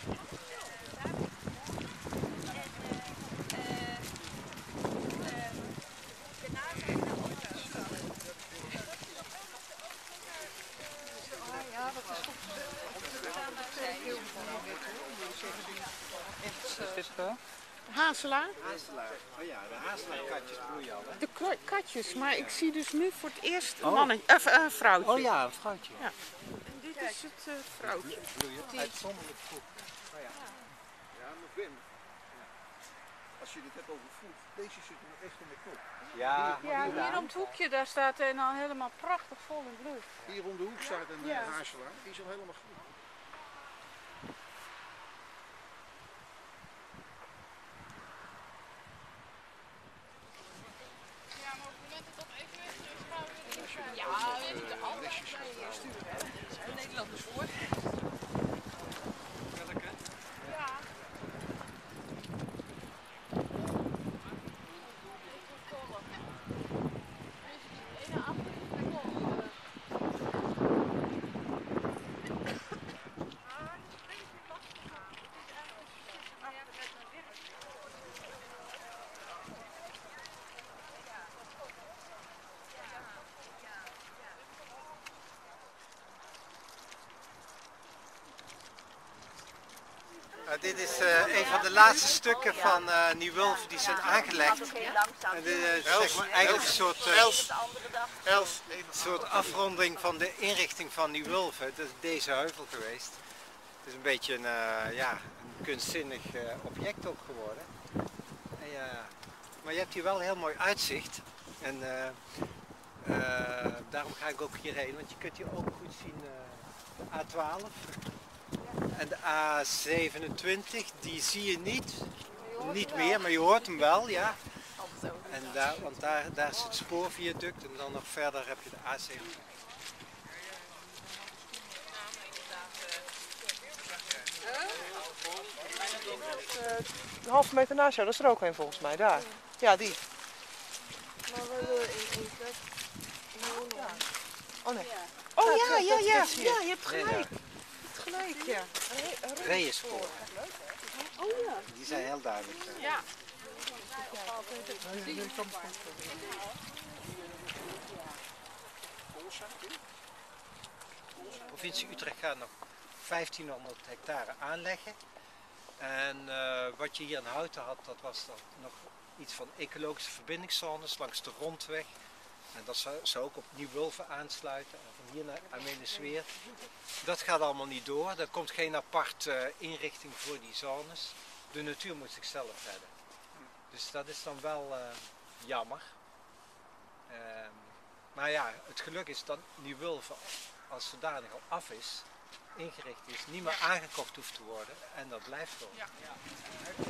Is dit Hazelaar? Hazelaar. Oh ja, de hazelaarkatjes bloeien al, hè? De katjes, maar ik zie dus nu voor het eerst een vrouwtje. Oh ja, een vrouwtje. Ja. En dit is het vrouwtje. Bloeien uitzonderlijk vroeg. Oh ja. Ja, maar Wim, als je dit hebt over vroeg, deze zit nog echt in de kop. Ja, Ja, hier om het hoekje, daar staat hij al helemaal prachtig vol in bloei. Hier om de hoek staat een hazelaar, die is al helemaal groen. Ja, maar op het moment dat het evenwicht is, gaan we weer in. Ja, we hebben er altijd mee sturen, hè. Dat zijn Nederlanders voor. Welke? Ja. Dit is een van de laatste stukken van Nieuw-Wulven die zijn aangelegd. En dit is zeg maar eigenlijk een soort afronding van de inrichting van Nieuw-Wulven. Het is deze heuvel geweest. Het is een beetje een kunstzinnig object ook geworden. Maar je hebt hier wel een heel mooi uitzicht. En daarom ga ik ook hierheen, want je kunt hier ook goed zien de A12. En de A27, die zie je niet meer, maar je hoort hem wel, ja. En want daar is het spoorviaduct en dan nog verder heb je de A27. Een halve meter naast jou, dat is er ook een volgens mij, daar. Ja, die. Maar we hebben in plek. Oh nee. Oh ja, kijk, ja, dat ja, is hier. ja, je hebt gelijk. Gelijk, ja. Reeënsporen. Oh ja. Die zijn heel duidelijk. Ja. De provincie Utrecht gaat nog 1500 hectare aanleggen. En wat je hier in Houten had, dat was dan nog iets van ecologische verbindingszones langs de rondweg. En dat zou ook op Nieuw-Wulven aansluiten. En van hier naar Amelisweer. Dat gaat allemaal niet door. Er komt geen aparte inrichting voor die zones. De natuur moet zichzelf redden. Dus dat is dan wel jammer. Maar ja, het geluk is dat Nieuw-Wulven als zodanig al af is, ingericht is, niet meer aangekocht hoeft te worden. En dat blijft zo.